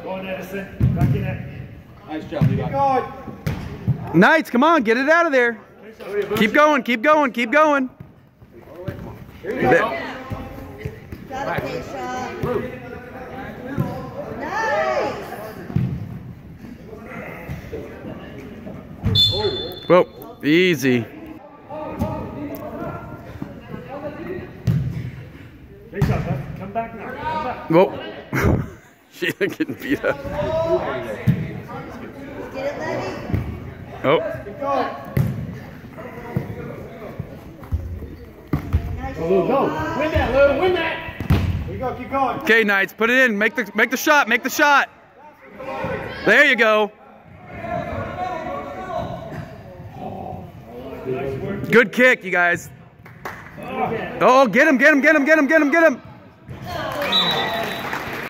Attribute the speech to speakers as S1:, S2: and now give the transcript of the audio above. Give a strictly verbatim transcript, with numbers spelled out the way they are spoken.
S1: Go on, Edison. Back in it.
S2: Nice job, Levi.
S3: Knights, come on, get it out of there. Keep going, keep going, keep going.
S4: Here you go. Got a shot. Nice.
S3: Whoa, easy.
S1: Big shot, Beth. Come back now. Come back.
S3: Whoa. She's getting beat up.
S4: Get it, Letty.
S3: Oh.
S4: Nice.
S1: Go, Lou, go. Win that, Lou. Win that.
S2: Here you go, keep going.
S3: Okay, Knights, put it in. Make the make the shot. Make the shot. There you go. Good kick, you guys. Oh, get him, get him, get him, get him, get him, get him.